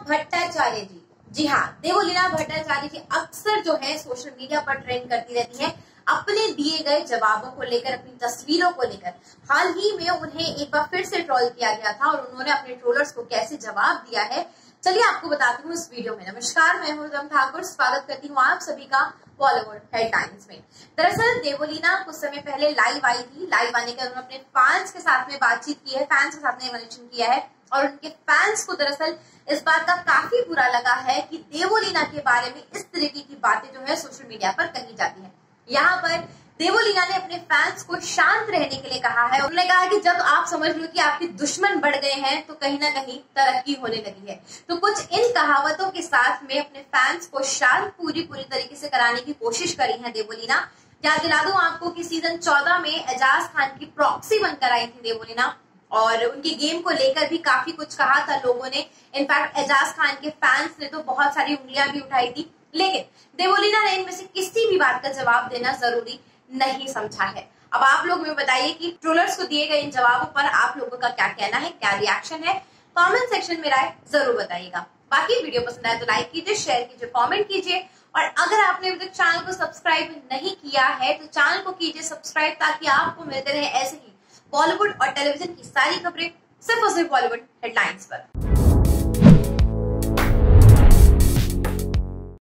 भट्टाचार्य जी, जी हाँ, देवोलीना भट्टाचार्य जी अक्सर जो है सोशल मीडिया पर ट्रेंड करती रहती है अपने दिए गए जवाबों को लेकर, अपनी तस्वीरों को लेकर। हाल ही में उन्हें एक बार फिर से ट्रोल किया गया था और उन्होंने अपने ट्रोलर्स को कैसे जवाब दिया है, चलिए आपको बताती हूँ इस वीडियो में। नमस्कार, मैं हूँ रिदम ठाकुर, स्वागत करती हूँ आप सभी का बॉलीवुड हेडलाइंस में। दरअसल देवोलीना कुछ समय पहले लाइव आई थी। लाइव आने के उन्होंने अपने फैंस के साथ में बातचीत की है, फैंस के साथ में मेंशन किया है और उनके फैंस को दरअसल इस बात का काफी बुरा लगा है कि देवोलीना के बारे में इस तरीके की बातें जो है सोशल मीडिया पर कही जाती है। यहाँ पर देवोलीना ने अपने फैंस को शांत रहने के लिए कहा है। उन्होंने कहा कि जब आप समझ लो कि आपके दुश्मन बढ़ गए हैं तो कहीं ना कहीं तरक्की होने लगी है। तो कुछ इन कहावतों के साथ में अपने फैंस को शांत पूरी तरीके से कराने की कोशिश करी है देवोलीना। याद दिला दूं आपको कि सीजन 14 में एजाज खान की प्रॉक्सी बनकर आई थी देवोलीना और उनकी गेम को लेकर भी काफी कुछ कहा था लोगों ने। इनफैक्ट एजाज खान के फैंस ने तो बहुत सारी उंगलियां भी उठाई थी, लेकिन देवोलीना ने इनमें से किसी भी बात का जवाब देना जरूरी नहीं समझा है। अब आप लोग मुझे बताइए कि ट्रोलर्स को दिए गए इन जवाबों पर आप लोगों का क्या कहना है, क्या रिएक्शन है, कमेंट सेक्शन में राय जरूर बताइएगा। बाकी वीडियो पसंद आए तो लाइक कीजिए, शेयर कीजिए, कमेंट कीजिए और अगर आपने अभी तक चैनल को सब्सक्राइब नहीं किया है तो चैनल को कीजिए सब्सक्राइब, ताकि आपको मिलते रहे ऐसे ही बॉलीवुड और टेलीविजन की सारी खबरें सिर्फ और सिर्फ बॉलीवुड हेडलाइंस पर।